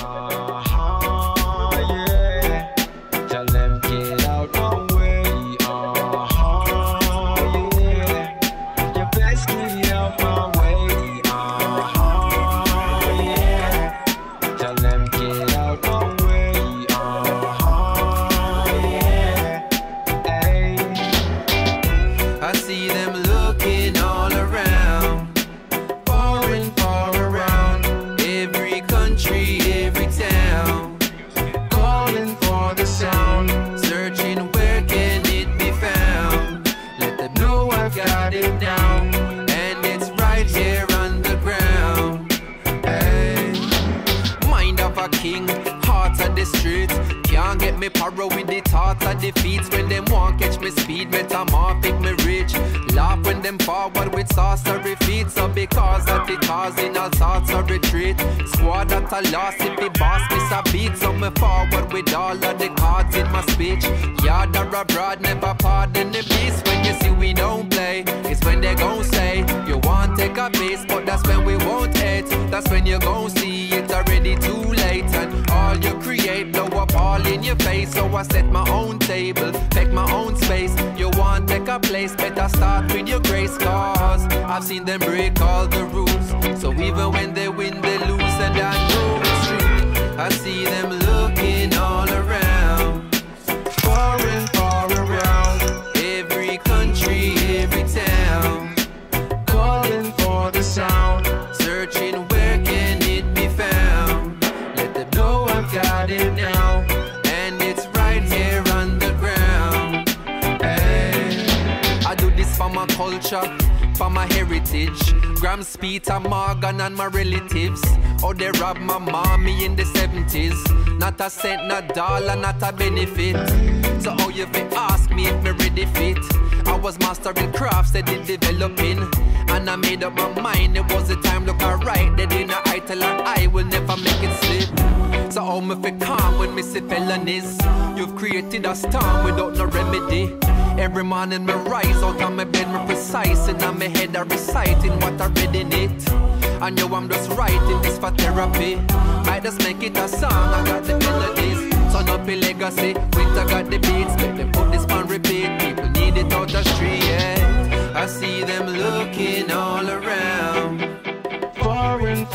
yeah. Tell them get out my way, yeah. You best get out my way, yeah. Tell them get out my way, yeah. Hey. I see them looking all around, far and far around, every country, every town, calling for the sound, searching where can it be found. Let them know I've got it now, and it's right here on the ground. Hey. Mind of a king, heart of the street. Can't get me paro with the thoughts of defeats. When them won't catch me speed, metamorphic me rich. Laugh when them forward with sorcery feet. So because that it causing all sorts of retreat. Squad that I lost if the boss miss a beat. So me forward with all of the cards in my speech. Yard or abroad, never pardon the beast. When you see we don't play, it's when they gon' say you want take a piece, but that's when we won't hate. That's when you gon' see it's already too late. And all you create blow up all in your face. So I set my own table, take my own space. You want take a place, better start with your grace. Cause I've seen them break all the rules. So even when they win, they lose. And I know it's true. I see them looking all around, far and far around, every country, every town, calling for the sound, searching where can it be found. Let them know I've got it now, and it's right here on the ground. Hey. I do this for my culture, for my heritage. Grams, Peter, Morgan and my relatives. Oh, they robbed my mommy in the 70s. Not a cent, not dollar, not a benefit. So how you fi ask me if me ready fit? I was mastering crafts, they did developing. And I made up my mind, it was the time look alright. They didn't I tell her I will never make it slip. So how me fi calm when me see felonies? You've created a storm without no remedy. Every morning me rise out of my bed, me precise. And on my head I reciting what I read in it. I know I'm just writing this for therapy. Might just make it a song, I got the melodies. Turn up a legacy, winter got the beats. Let them put this on repeat, people need it out the street, yeah. I see them looking all around, far and